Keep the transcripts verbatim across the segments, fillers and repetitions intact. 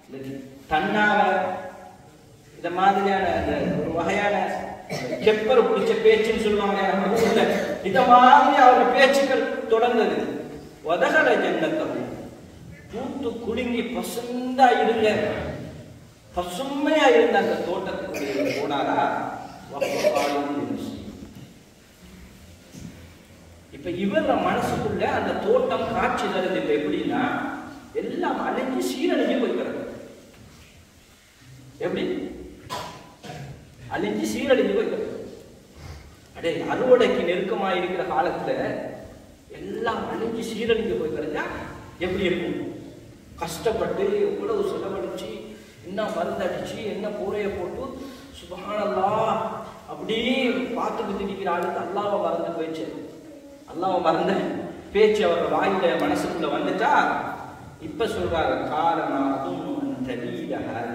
தன்னாவ இந்த மாதிரியான அந்த ஒரு வகையான கெப்பர் பிடிச்ச பேச்சுன்னு சொல்லுவாங்க. இந்த மாதிரி அவருடைய பேச்சுக்கள் தொடர்ந்தது. வதகல ஜன்னத்தஹு, பூத்து குலுங்கி பசுந்தா இருங்க, பசுமையா இருந்த அந்த தோட்டத்துக்குள்ளே போனாரா. இப்ப இவர மனசுக்குள்ள அந்த தோட்டம் காட்சி தருது. இப்ப எப்படின்னா எல்லாம் அழிஞ்சு சீரழிஞ்சு போய்க்கிறது. எப்படி அழிஞ்சு சீரழிஞ்சு போய்க்கிறது. அடே அறுவடைக்கு நெருக்கமா இருக்கிற காலத்துல எல்லாம் அழிஞ்சு சீரழிஞ்சு போய்க்கிறதா எப்படி இருக்கும்? கஷ்டப்பட்டு எவ்வளவு செலவழிச்சு என்ன மருந்தடிச்சு என்ன கூரைய போட்டு சுப்ஹானல்லாஹ் அப்படி பார்த்துக்கிட்டு இருக்கிற ஆளுக்கு அல்லாஹ்வை மறந்து போயிடுச்சு. அல்லாஹ்வை மறந்த பேச்சு அவர் வாயில மனசுக்குள்ள வந்துட்டா இப்ப சொல்றாரு காரணம் அதுவும் தெரியல.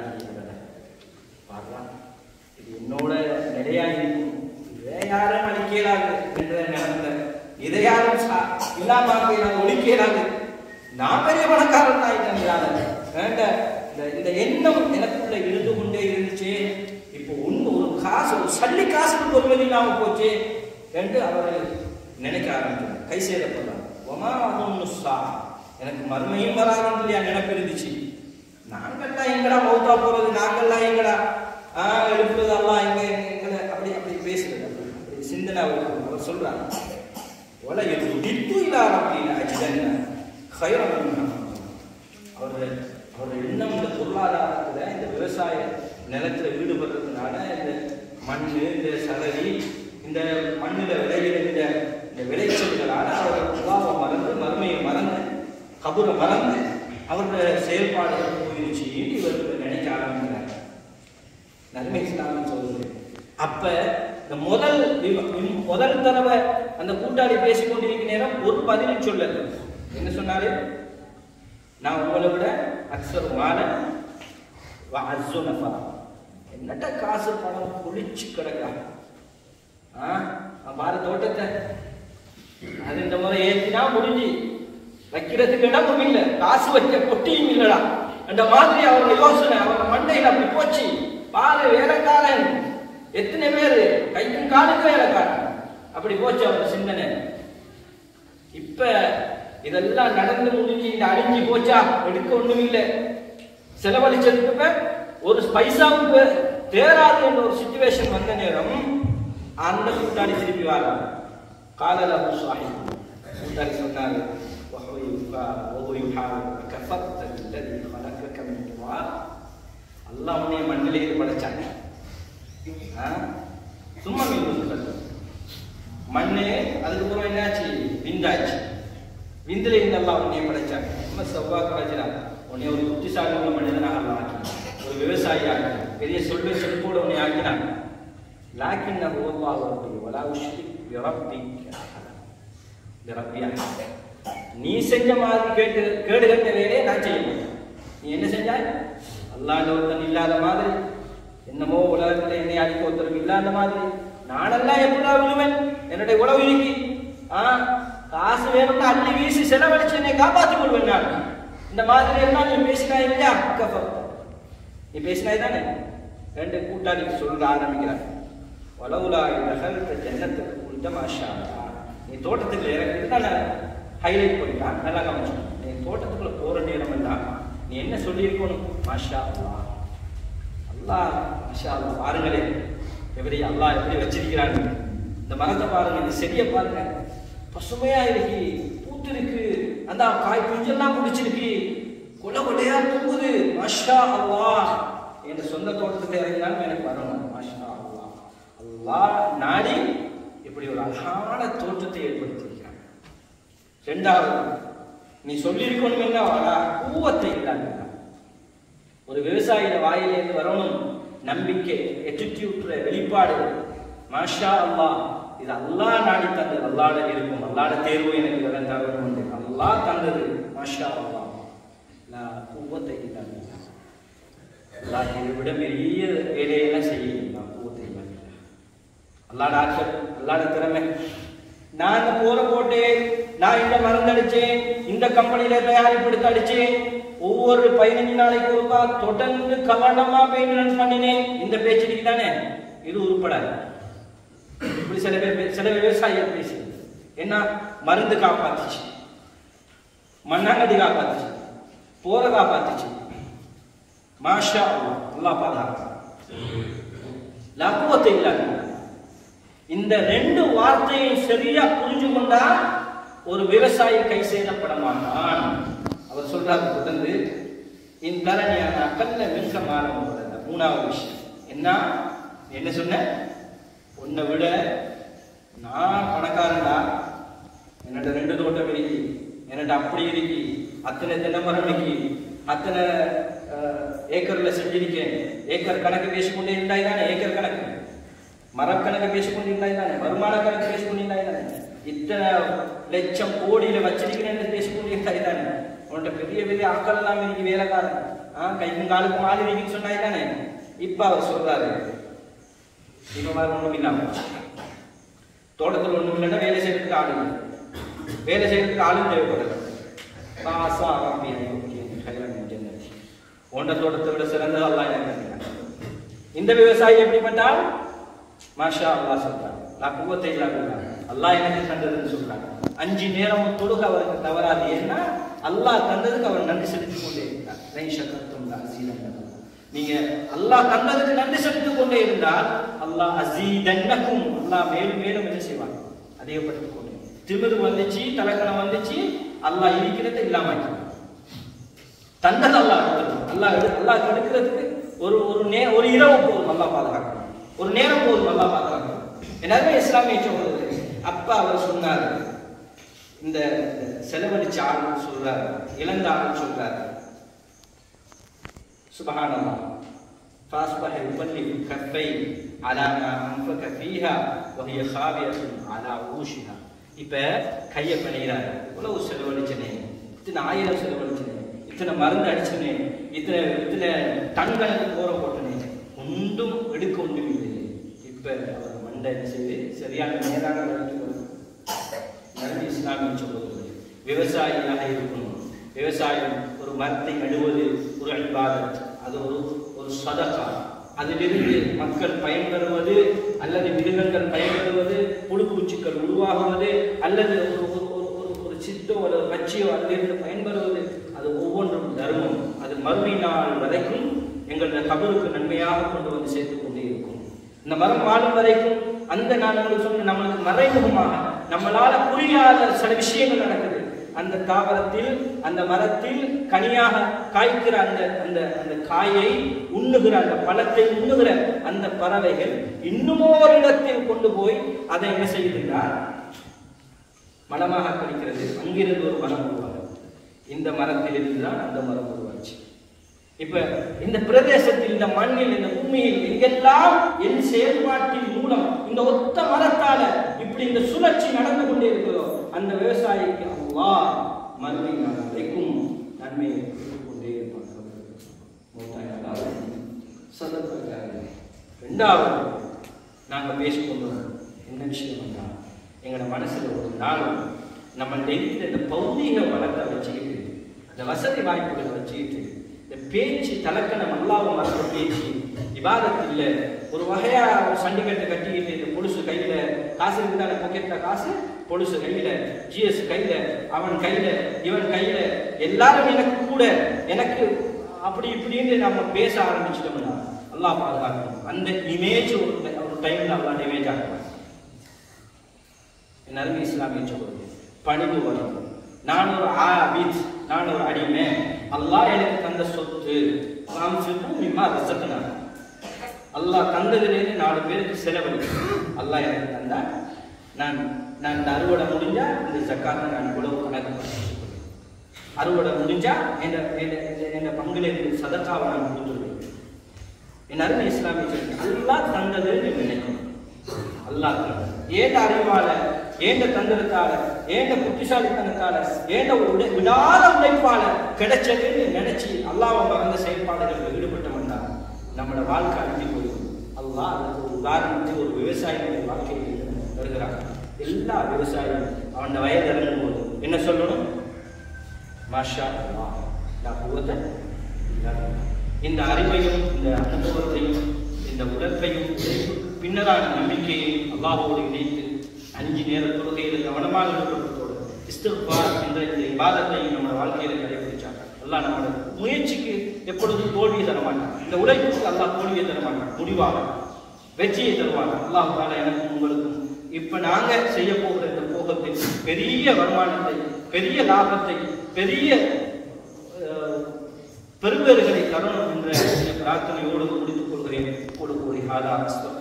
இது என்னோட நிலையா இருக்கும், இதை யாரும் அழிக்கலாது என்ற நடந்த இதை யாரும் இல்லாம ஒழிக்கலாது. நான் பெரிய பணக்காரன் ஆயிட்டேன். இந்த எண்ணம் எனக்குள்ள இருந்து கொண்டே இருந்துச்சு. இப்போ ஒன்று ஒரு காசு ஒரு சல்லி காசுக்கு பொறுமதி இல்லாம போச்சு என்று அவர் நினைக்க ஆரம்பிச்சார். கை சேதப்படலாம் ஒமா அதுசா எனக்கு மறுமையும் வராதுன்னு இல்லையா நினைப்பு இருந்துச்சு. நாங்கள்லாம் எங்கடா மௌத்தா போறது, நாங்கள்லாம் எங்கடா ஆஹ் எழுப்புறது எல்லாம் எங்க எங்களை அப்படி அப்படி பேசுறது அப்படி சிந்தனை அவர் அவர் சொல்றாரு. ஒல எது இல்லாத அப்படின்னு அஜிதன்ன ஹைரம் அவர் அவருடைய எண்ணம் இந்த பொருளாதாரத்துல இந்த விவசாய நிலத்துல ஈடுபடுறதுனால இந்த மண் இந்த சகதி இந்த மண்ணில் விளைகிற இந்த விளைச்சல்களால அவர் அல்லாஹ்வை மறந்து மறுமையை மறந்து கபூரை மறந்து அவருடைய செயல்பாடுகள் போயிடுச்சு இவர்கள் நினைக்க ஆரம்பிக்கிறார். நன்மை இஸ்லாம்னு சொல்லுது. அப்ப இந்த முதல் முதல் தடவை அந்த கூட்டாளி பேசிக்கொண்டிருக்கிற நேரம் ஒரு பதில் சொல்லல. என்ன சொன்னாரு? நான் உங்களை விட அக்ஸர் மாலன் வ அஸ்ஸு நஃபரா, என்னட்ட காசு பணம் குளிச்சு கிடக்கா. ஆஹ் பாரு தோட்டத்தை அது இந்த முறை ஏற்றினா முடிஞ்சு வைக்கிறதுக்கு இடமும் இல்லை, காசு வைக்க பொட்டியும் இல்லடா அந்த மாதிரி அவரோட யோசனை அவரோட மண்டையில் அப்படி போச்சு. பாரு வேலைக்காரன் எத்தனை பேரு கைக்கும் காலுக்கு வேலைக்காரன் அப்படி போச்சு அவரோட சிந்தனை. இப்ப இதெல்லாம் நடந்து முடிஞ்சு இந்த அழிஞ்சு போச்சா, எடுக்க ஒண்ணும் இல்லை, செலவழிச்சதுக்கு ஒரு பைசாவுக்கு தேராது என்ற ஒரு சிச்சுவேஷன் வந்த நேரம் அந்த கூட்டாளி திருப்பி வர காலல சாஹி கூட்டாளி சொன்னாரு அல்லாஹ் உன்னை மண்ணிலே படைச்சாங்க. சும்மா மண்ணு அதுக்கப்புறம் என்னாச்சு விந்தாச்சு. விந்தில இருந்து அல்லாஹ் உன்னை படைச்சாங்க. நம்ம செவ்வாய் ராஜா உன்னை ஒரு புத்திசாலி உள்ள மனிதனாக அல்லாஹ் ஆக்கி ஒரு விவசாயியாக பெரிய சொல்வை செழிப்போடு உன்னை ஆக்கினாங்க. லாக்கின் நீ செஞ்ச மாதிரி கேட்டு கேடு கட்ட வேலையை நான் செய்ய மாட்டேன். நீ என்ன செஞ்சாய்? அல்லாஹ் ஒருத்தன் இல்லாத மாதிரி என்னமோ உலகத்துல என்னை அடிக்க ஒருத்தருக்கு இல்லாத மாதிரி நானெல்லாம் எப்படா விழுவேன்? என்னுடைய உழவு இருக்கி ஆஹ் காசு வேணும்னா அள்ளி வீசி செலவழிச்சு என்னை காப்பாற்றிக் கொள்வேன் நான். இந்த மாதிரி எல்லாம் நீ பேசினாய் இல்லையா? நீ பேசினாய் தானே? ரெண்டு கூட்டாளிக்கு சொல்ல ஆரம்பிக்கிறார். வலவுலா நகர்த்த ஜன்னத்துக்கு கொடுத்த மாஷா, நீ தோட்டத்துக்குள்ள இறங்கிட்டு நான் ஹைலைட் பண்ணிட்டான். நல்லா கவனிச்சு, நீ தோட்டத்துக்குள்ள போற நேரம் எல்லாம் நீ என்ன சொல்லியிருக்கணும்? மாஷா அல்லா அல்லாஹ் மாஷா அல்லா. பாருங்களே எப்படி அல்லாஹ் எப்படி வச்சிருக்கிறாங்க. இந்த மரத்தை பாருங்க, இந்த செடியை பாருங்க, பசுமையா இருக்கு, பூத்து இருக்கு, அந்த காய் குஞ்செல்லாம் பிடிச்சிருக்கு, கொலை கொலையா தூங்குது. மாஷா அல்லாஹ். என் சொந்த தோட்டத்துக்கு இறங்கினாலும் எனக்கு வரணும். மாஷா அல்லாஹ். அல்லாஹ் நாடி இப்படி ஒரு அழகான தோற்றத்தை ஏற்படுத்தியிருக்கிறாங்க. ரெண்டாவது, நீ சொல்லியிருக்கணும் என்ன வரா கூவத்தை இல்லாத ஒரு விவசாயில வாயிலிருந்து வரணும் நம்பிக்கை, எட்டிடியூட்ல வெளிப்பாடு. மாஷா அல்லாஹ். இது அல்லாஹ் நாடி தந்தது, அல்லாட இருக்கும், அல்லாட தேர்வு எனக்கு தரணும், அல்லாஹ் தந்தது. மாஷா அல்லாஹ். நான் கூவத்தை இல்லாத அல்லாஹ் இதை விட பெரிய வேலையெல்லாம் செய்யலாம். கூவத்தை இல்லாத அல்லாட ஆற்றல், அல்லாட திறமை. நான் போற போட்டேன், நான் இந்த மருந்து அடிச்சேன், இந்த கம்பெனியில தயாரிப்படுத்த அடிச்சேன், ஒவ்வொரு பதினஞ்சு நாளைக்கு ஒருக்கா தொடர்ந்து கவனமா மெயின்டெனன்ஸ் பண்ணினேன். இந்த பேச்சுக்கு தானே இது உருப்படாது. இப்படி சில பேர் சில விவசாயிகள் பேசி என்ன மருந்து காப்பாத்துச்சு, மண்ணாங்கடி காப்பாத்துச்சு, போற காப்பாத்துச்சு. மாஷா அல்லாஹ், அல்லாஹ் பாதுகாக்க லகுவத்தை இல்லாத இந்த ரெண்டு வார்த்தையை சரியா புரிஞ்சு கொண்டா ஒரு விவசாயி கை செய்யப்பட மாட்டான். அவர் சொல்றாரு தொடர்ந்து இந்த தரணியான அக்கல்ல மிக மாறும். மூணாவது விஷயம் என்ன என்ன சொன்ன, உன்னை விட நான் பணக்காரன்டா, என்னோட ரெண்டு தோட்டம் இருக்கு, என்னோட அப்படி இருக்கு, அத்தனை தென்னமரம் இருக்கு, அத்தனை ஏக்கர்ல செஞ்சிருக்கேன், ஏக்கர் கணக்கு பேசிக்கொண்டே இருந்தாய் தானே, ஏக்கர் கணக்கு மரக்கணக்கு பேசிக்கொண்டு இருந்தாய் தானே, வருமான கணக்கு பேசிக்கொண்டு இருந்தாய் தானே, இத்தனை லட்சம் கோடியில வச்சிருக்கிறேன் பேசிக்கொண்டு இருந்தாய் தானே, உன்கிட்ட பெரிய பெரிய ஆக்கள் எல்லாம் இன்னைக்கு வேலைக்காரன் ஆஹ் கைக்கும் காலுக்கும் ஆள் இருக்குன்னு சொன்னாய் தானே. இப்ப அவர் சொல்றாரு, இப்ப மாதிரி ஒண்ணும் இல்லாம தோட்டத்தில் ஒண்ணும் இல்லைன்னா வேலை செய்யறதுக்கு ஆளு, வேலை செய்யறதுக்கு ஆளும் தேவைப்படுது. காசா ஒன்ற தோட்டத்தை விட சிறந்தது அல்லாஹ் எனக்கு. இந்த விவசாயி எப்படிப்பட்டால் மாஷா அல்லாஹ் சொல்றாங்க, நான் குவத்தை இல்லாம அல்லாஹ் எனக்கு தந்ததுன்னு சொல்றாங்க. அஞ்சு நேரம் தொழுக அவருக்கு தவறாது. ஏன்னா அல்லாஹ் தந்ததுக்கு அவர் நன்றி செலுத்திக் கொண்டே இருக்கிறார். நீங்க அல்லாஹ் தந்ததுக்கு நன்றி செலுத்திக் கொண்டே இருந்தால் அல்லாஹ் அஸீதன்னகும், அல்லாஹ் மேலும் மேலும் என்ன செய்வாங்க, அதிகப்படுத்திக் கொண்டே. திமிரு வந்துச்சு, தலக்கணம் வந்துச்சு, அல்லாஹ் இருக்கிறத இல்லாம தந்தது அல்லாஹ் அல்லாஹ் அல்லாஹ் எடுக்கிறதுக்கு ஒரு ஒரு நே ஒரு இரவு போதும் அல்லாஹ் பாதுகாக்கணும், ஒரு நேரம் போதும் அல்லாஹ் பாதுகாக்கணும். எல்லாருமே இஸ்லாமிய சொல்றது. அப்ப அவர் சொன்னார், இந்த செலவழிச்ச ஆள் சொல்றாரு, இழந்த ஆள் சொல்றாரு, சுப்ஹானல்லாஹ் ஃபாஸ்பஹ யுபல்லி கஃபை அலா மா அன்ஃபக ஃபீஹா வஹிய காவியத்துன் அலா ஊஷிஹா. இப்ப கையை பணிகிறார், இவ்வளவு செலவழிச்சனே, இத்தனை ஆயிரம் செலவழிச்சனே, இத்தனை மருந்து அடிச்சனே, இத்தனை இத்தனை டன்களுக்கு போற போட்டனே, ஒன்றும் எடுக்க ஒன்றும் இல்லை. இப்ப அவர் மண்டை செய்து சரியான நேரான நபி இஸ்லாமிய சொல்வது விவசாயியாக இருக்கணும். விவசாயம் ஒரு மரத்தை நடுவது ஒரு இபாதத், அது ஒரு ஒரு சதகா. அதிலிருந்து மக்கள் பயன்பெறுவது அல்லது மிருகங்கள் பயன்பெறுவது, புழுப்பூச்சிகள் உருவாகுவது அல்லது ஒரு ஒரு சித்தோ அல்லது பச்சியோ அதிலிருந்து பயன்பெறுவது, அது ஒவ்வொன்றும் தர்மம். அது மறுமை நாள் வரைக்கும் எங்களுடைய கபருக்கு நன்மையாக கொண்டு வந்து சேர்த்து கொண்டே இருக்கும். இந்த மரம் வாழும் வரைக்கும் அந்த நான் உங்களுக்கு சொன்ன நம்மளுக்கு மறைமுகமாக நம்மளால புரியாத சில விஷயங்கள் நடக்குது. அந்த தாவரத்தில் அந்த மரத்தில் கனியாக காய்க்கிற அந்த அந்த அந்த காயை உண்ணுகிற அந்த பழத்தை உண்ணுகிற அந்த பறவைகள் இன்னுமோ ஒரு இடத்தில் கொண்டு போய் அதை என்ன செய்கின்றார், மலமாக கழிக்கிறது. அங்கிருந்து ஒரு மரம் உருவாகும். இந்த மரத்தில் இருந்துதான் அந்த மரம் உருவாச்சு. இப்ப இந்த பிரதேசத்தில், இந்த மண்ணில், இந்த பூமியில் எங்கெல்லாம் என் செயல்பாட்டின் மூலம் இந்த ஒத்த மரத்தால இப்படி இந்த சுழற்சி நடந்து கொண்டே இருக்கிறதோ அந்த விவசாயிக்கு அல்லாஹ் மறுமை நாள் வரைக்கும் நன்மையை கொண்டே இருப்பாங்க. ரெண்டாவது நாங்க பேசிக்கொண்டோம் என்ன விஷயம் வந்தா, எங்களோட மனசுல ஒரு நாளும் நம்மள்ட்ட இருக்கிற இந்த பௌதீக வளத்தை வச்சுக்கிட்டு, இந்த வசதி வாய்ப்புகளை வச்சுக்கிட்டு, இந்த பேச்சு தலக்கணம் அல்லாஹ் மறந்த பேச்சு இபாதத் இல்லை. ஒரு வகையா ஒரு சண்டிகட்டை கட்டிக்கிட்டு இந்த பொலுசு கையில காசு இருந்தால பொக்கெட்ல காசு, பொலுசு கையில, ஜிஎஸ் கையில, அவன் கையில, இவன் கையில, எல்லாரும் எனக்கு கூட எனக்கு அப்படி இப்படின்னு நம்ம பேச ஆரம்பிச்சிட்டோம்னா அல்லாஹ் பாதுகாக்கணும். அந்த இமேஜ் ஒரு ஒரு டைம்ல அல்லாஹ் இமேஜ் ஆகணும். என் அருமை இஸ்லாமிய சொல்றது பணிவு வரும். நான் ஒரு ஆபித், நான் ஒரு அடிமை, அல்லாஹ் எனக்கு தந்த சொத்து, அல்லாஹ் தந்ததுலேருந்து நாலு பேருக்கு செலவழி அல்லாஹ் எனக்கு தந்தா, நான் நான் இந்த அறுவடை முடிஞ்சா இந்த ஜக்காத்தை நான் இவ்வளவு கணக்கு அறுவடை முடிஞ்சா என் என் பங்குல சதக்காவை நான் முடிஞ்சுடுவேன். என் அருமை இஸ்லாமிய சொல்லி அல்லாஹ் தந்ததுன்னு நினைக்கணும். அல்லாஹ் தந்தது ஏண்ட அறிவால, ஏண்ட தந்திரத்தால, ஏண்ட புத்திசாலித்தனத்தால, ஏண்ட விடாத உழைப்பால கிடைச்சதுன்னு நினைச்சு அல்லாஹ் மறந்த செயல்பாடுகளில் ஈடுபட்டவன்டா நம்மளோட வாழ்க்கை அழிஞ்சு போயிடும். அல்லாஹ் அதுக்கு ஒரு உதாரணத்தை ஒரு விவசாயிகளுடைய வாழ்க்கையில் வருகிறார். எல்லா விவசாயியும் அவன் வயது இறங்கும் போது என்ன சொல்லணும்? மாஷா அல்லாஹ் லா குவத்த இல்லா பில்லாஹ். இந்த அறிவையும் இந்த அனுபவத்தையும் இந்த உழைப்பையும் பின்னரான நம்பிக்கையையும் அல்லாஹ்வோடு இணைத்து அஞ்சு நேர தொழுகையில் கவனமாக இருப்பதோடு இஸ்திக்பார் என்ற இந்த இபாதத்தையும் நம்ம வாழ்க்கையில் கடைபிடிச்சாங்க. அல்லாஹ் நம்மளோட முயற்சிக்கு எப்பொழுதும் தோல்வியை தர மாட்டான். இந்த உழைப்புக்கு அல்லாஹ் தோல்வியை தர மாட்டான், முடிவாக வெற்றியை தருவாங்க. அல்லாஹ் தாலா எனக்கும் உங்களுக்கும் இப்ப நாங்க செய்ய போகிற இந்த போகத்தில் பெரிய வருமானத்தை, பெரிய லாபத்தை, பெரிய பெருவேறுகளை தரணும் என்ற பிரார்த்தனையோடு முடித்துக் கொள்கிறேன். கொடுக்கூறி ஹாதா